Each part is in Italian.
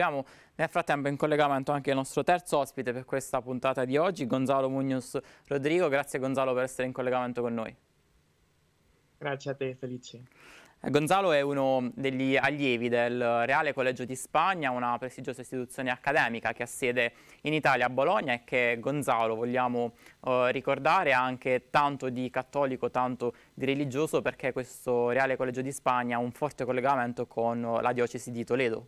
Abbiamo nel frattempo in collegamento anche il nostro terzo ospite per questa puntata di oggi, Gonzalo Muñoz Rodrigo. Grazie Gonzalo per essere in collegamento con noi. Grazie a te Felice. Gonzalo è uno degli allievi del Reale Collegio di Spagna, una prestigiosa istituzione accademica che ha sede in Italia a Bologna e che Gonzalo vogliamo ricordare anche tanto di cattolico, tanto di religioso, perché questo Reale Collegio di Spagna ha un forte collegamento con la diocesi di Toledo.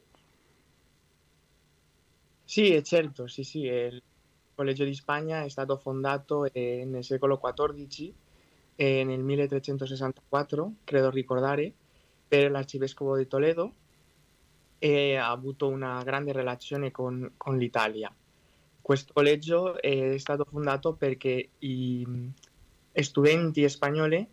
Sì, certo, il Collegio di Spagna è stato fondato nel secolo XIV, nel 1364, credo ricordare, per l'arcivescovo di Toledo e ha avuto una grande relazione con l'Italia. Questo collegio è stato fondato perché gli studenti spagnoli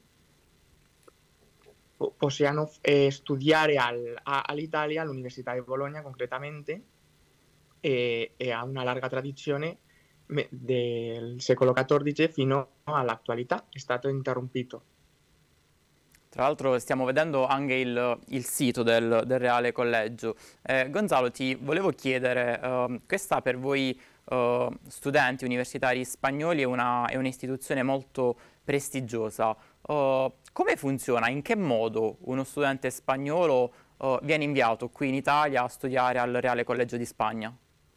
possiano studiare all'Italia, all'Università di Bologna concretamente, e ha una larga tradizione del secolo XIV fino all'attualità, è stato interrompito. Tra l'altro stiamo vedendo anche il sito del Reale Collegio. Gonzalo, ti volevo chiedere, questa per voi studenti universitari spagnoli è un'istituzione molto prestigiosa. Come funziona? In che modo uno studente spagnolo viene inviato qui in Italia a studiare al Reale Collegio di Spagna?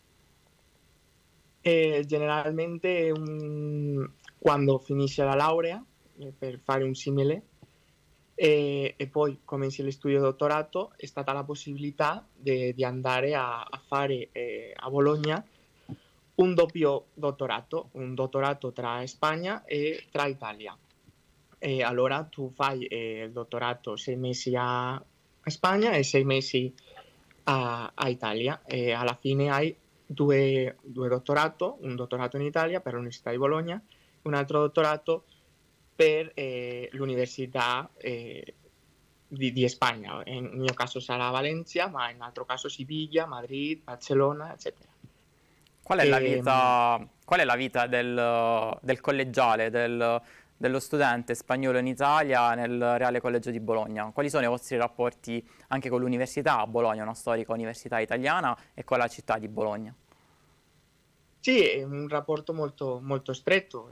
Generalmente quando finisce la laurea, per fare un simile, e poi cominci lo studio dottorato, è stata la possibilità di andare a fare a Bologna un doppio dottorato, un dottorato tra Spagna e tra Italia. E allora tu fai il dottorato 6 mesi a Spagna e 6 mesi a Italia, e alla fine hai due dottorati, un dottorato in Italia per l'Università di Bologna, un altro dottorato per l'Università di Spagna. Nel mio caso sarà Valencia, ma in altro caso Siviglia, Madrid, Barcellona, eccetera. Qual è la vita del collegiale, dello studente spagnolo in Italia nel Reale Collegio di Bologna? Quali sono i vostri rapporti anche con l'università a Bologna, una storica università italiana, e con la città di Bologna? Sì, è un rapporto molto, molto stretto.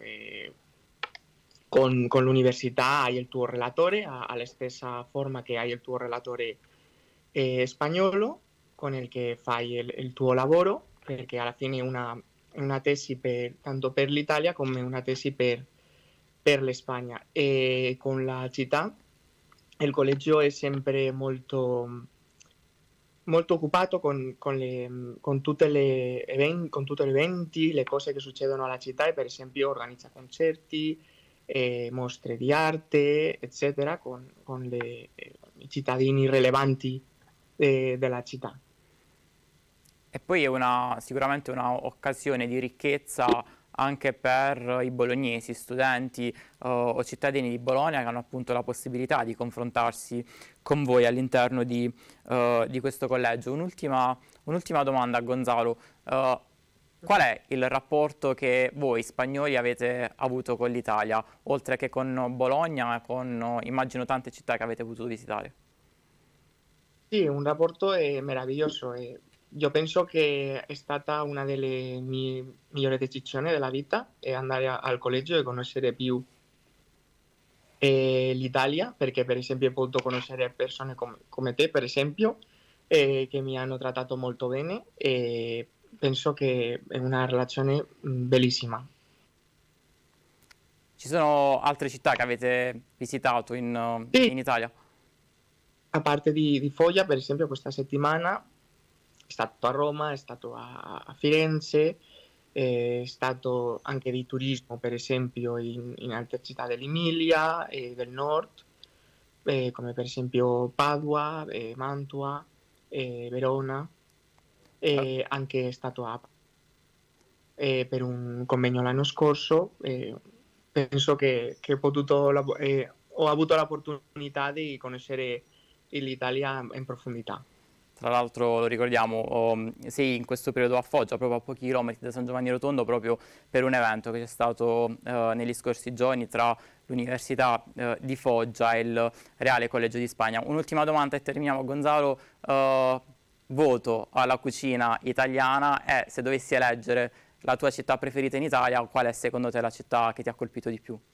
Con l'università hai il tuo relatore, alla stessa forma che hai il tuo relatore spagnolo, con il che fai il tuo lavoro, perché alla fine è una tesi tanto per l'Italia come una tesi per l'Espagna. E con la città il collegio è sempre molto, molto occupato con tutti gli eventi, le cose che succedono alla città, e per esempio organizza concerti, mostre di arte, eccetera, con i cittadini rilevanti della città. E poi è sicuramente un'occasione di ricchezza anche per i bolognesi, studenti o cittadini di Bologna, che hanno appunto la possibilità di confrontarsi con voi all'interno di questo collegio. Un'ultima domanda a Gonzalo. Qual è il rapporto che voi spagnoli avete avuto con l'Italia, oltre che con Bologna e con, immagino, tante città che avete potuto visitare? Sì, un rapporto meraviglioso. Io penso che è stata una delle mie migliori decisioni della vita, andare al collegio e conoscere più l'Italia, perché per esempio ho potuto conoscere persone come te, per esempio, che mi hanno trattato molto bene, e penso che è una relazione bellissima. Ci sono altre città che avete visitato Sì, in Italia? a parte di Foggia, per esempio, questa settimana è stato a Roma, è stato a Firenze, è stato anche di turismo, per esempio, in altre città dell'Emilia e del nord, come per esempio Padua, Mantua, Verona, e anche è stato per un convegno l'anno scorso. Penso che ho avuto l'opportunità di conoscere l'Italia in profondità. Tra l'altro lo ricordiamo, sei in questo periodo a Foggia, proprio a pochi chilometri da San Giovanni Rotondo, proprio per un evento che c'è stato negli scorsi giorni tra l'Università di Foggia e il Reale Collegio di Spagna. Un'ultima domanda e terminiamo, Gonzalo. voto alla cucina italiana e se dovessi eleggere la tua città preferita in Italia, qual è secondo te la città che ti ha colpito di più?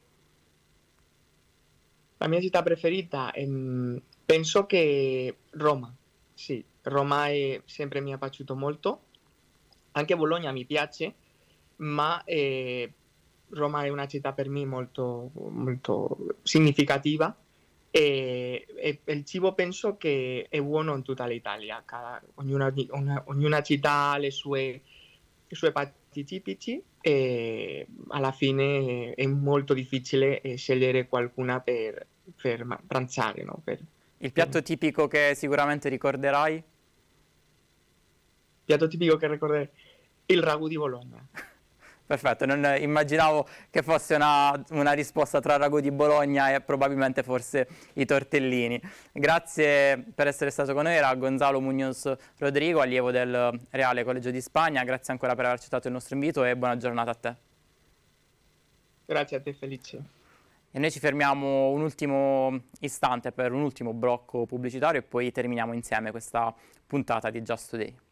La mia città preferita, penso che Roma. Sì, Roma sempre mi è piaciuto molto. Anche Bologna mi piace, ma Roma è una città per me molto, molto significativa. E il cibo penso che è buono in tutta l'Italia. Ognuna città ha i suoi piatti tipici e alla fine è molto difficile scegliere qualcuna per pranzare, no? Il piatto tipico che sicuramente ricorderai? Piatto tipico che ricorderei, il ragù di Bologna. Perfetto, non immaginavo che fosse una risposta tra ragù di Bologna e probabilmente forse i tortellini. Grazie per essere stato con noi, era Gonzalo Muñoz Rodrigo, allievo del Reale Collegio di Spagna. Grazie ancora per aver accettato il nostro invito e buona giornata a te. Grazie a te, Felice. E noi ci fermiamo un ultimo istante per un ultimo blocco pubblicitario e poi terminiamo insieme questa puntata di Just Today.